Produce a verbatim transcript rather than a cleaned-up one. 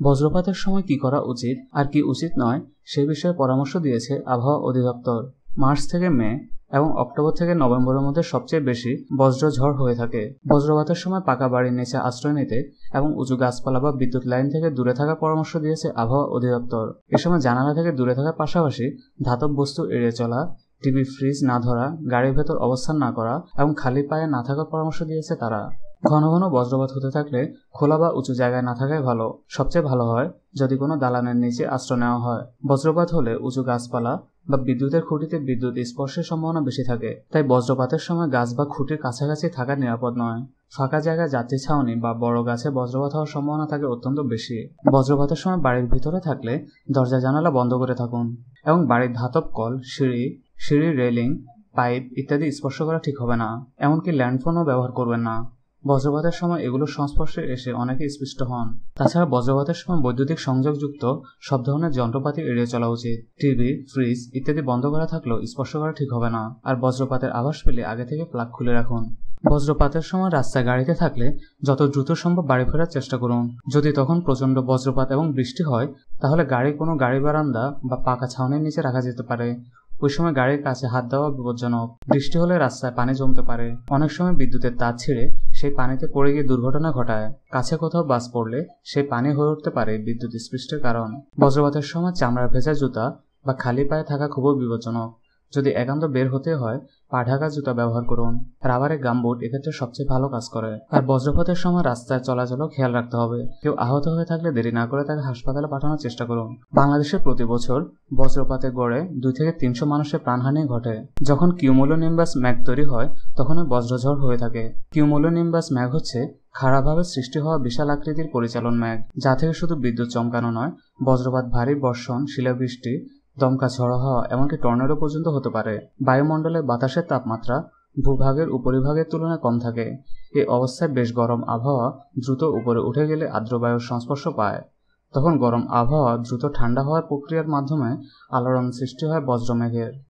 বজ্রপাতের সময় কি করা উচিত আর কি উচিত নয় সে বিষয়ে পরামর্শ দিয়েছে আবহাওয়া অধিদপ্তর। মার্চ থেকে মে এবং অক্টোবর থেকে নভেম্বরের মধ্যে সবচেয়ে বেশি বজ্রঝড় হয়ে থাকে। বজ্রপাতের সময় পাকা বাড়ির নিচে আশ্রয় নিতে এবং উঁচু গাছপালা বা বিদ্যুৎ লাইন থেকে দূরে থাকার পরামর্শ দিয়েছে আবহাওয়া অধিদপ্তর। এ সময় জানালা থেকে দূরে থাকার পাশাপাশি ধাতব বস্তু এড়িয়ে চলা, টিভি ফ্রিজ না ধরা, গাড়ির ভেতর অবস্থান না করা এবং খালি পায়ে না থাকার পরামর্শ দিয়েছে তারা। ঘন ঘন বজ্রপাত হতে থাকলে খোলা বা উঁচু জায়গায় না থাকাই ভালো। সবচেয়ে ভালো হয় যদি কোনো দালানের নিচে আশ্রয় নেওয়া হয়। বজ্রপাত হলে উঁচু গাছপালা বা বিদ্যুতের খুঁটিতে বিদ্যুৎ স্পর্শের সম্ভাবনা বেশি থাকে, তাই বজ্রপাতের সময় গাছ বা খুঁটির কাছাকাছি থাকা নিরাপদ নয়। ফাঁকা জায়গায় যাত্রী ছাউনি বা বড় গাছে বজ্রপাত হওয়ার সম্ভাবনা থাকে অত্যন্ত বেশি। বজ্রপাতের সময় বাড়ির ভিতরে থাকলে দরজা জানালা বন্ধ করে থাকুন এবং বাড়ির ধাতব কল, সিঁড়ি সিঁড়ির রেলিং, পাইপ ইত্যাদি স্পর্শ করা ঠিক হবে না। এমনকি ল্যান্ডফোনও ব্যবহার করবেন না। বজ্রপাতের সময় এগুলোর সংস্পর্শে এসে অনেকে স্পৃষ্ট হন। তাছাড়া বজ্রপাতের সময় বৈদ্যুতিক সংযোগযুক্ত সব ধরনের যন্ত্রপাতি এড়িয়ে চলা উচিত। টিভি, ফ্রিজ ইত্যাদি বন্ধ করা থাকলেও স্পর্শ করা ঠিক হবে না। আর বজ্রপাতের আভাস পেলে আগে থেকে প্লাগ খুলে রাখুন। বজ্রপাতের সময় রাস্তায় গাড়িতে থাকলে যত দ্রুত সম্ভব বাড়ি ফেরার চেষ্টা করুন। যদি তখন প্রচণ্ড বজ্রপাত এবং বৃষ্টি হয় তাহলে গাড়ি কোনো গাড়ি বারান্দা বা পাকা ছাউনির নিচে রাখা যেতে পারে। ওই সময় গাড়ির কাছে হাত দেওয়া বিপজ্জনক। বৃষ্টি হলে রাস্তায় পানি জমতে পারে। অনেক সময় বিদ্যুতের তার ছিঁড়ে সেই পানিতে পড়ে গিয়ে দুর্ঘটনা ঘটায়। কাছে কোথাও বাস পড়লে সেই পানি হয়ে উঠতে পারে বিদ্যুৎ স্পৃষ্টের কারণ। বজ্রপাতের সময় চামড়ার ভেজা জুতা বা খালি পায়ে থাকা খুবই বিপজ্জনক। যদি একান্ত বের হতে হয় পা ঢাকা জুতা ব্যবহার করুন। রাবারের গামবুট এক্ষেত্রে সবচেয়ে ভালো কাজ করে। আর বজ্রপাতের সময় রাস্তায় চলাচলও খেয়াল রাখতে হবে। কেউ আহত হয়ে থাকলে দেরি না করে তাকে হাসপাতালে পাঠানোর চেষ্টা করুন। বাংলাদেশে প্রতি বছর বজ্রপাতে গড়ে দুই থেকে তিনশো মানুষের প্রাণহানি ঘটে। যখন কিউমুলোনিম্বাস ম্যাঘ তৈরি হয় তখন বজ্রঝড় হয়ে থাকে। কিউমুলোনিম্বাস ম্যাঘ হচ্ছে খাড়াভাবে সৃষ্টি হওয়া বিশাল আকৃতির পরিচালন ম্যাঘ, যা থেকে শুধু বিদ্যুৎ চমকানো নয়, বজ্রপাত, ভারী বর্ষণ, শিলাবৃষ্টি, দমকা ঝড়ো হাওয়া এমনকি টর্নেডো পর্যন্ত হতে পারে। বায়ুমণ্ডলে বাতাসের তাপমাত্রা ভূভাগের উপরিভাগের তুলনায় কম থাকে। এই অবস্থায় বেশ গরম আবহাওয়া দ্রুত উপরে উঠে গেলে আর্দ্র বায়ুর সংস্পর্শ পায়। তখন গরম আবহাওয়া দ্রুত ঠান্ডা হওয়ার প্রক্রিয়ার মাধ্যমে আলোড়ন সৃষ্টি হয় বজ্রমেঘের।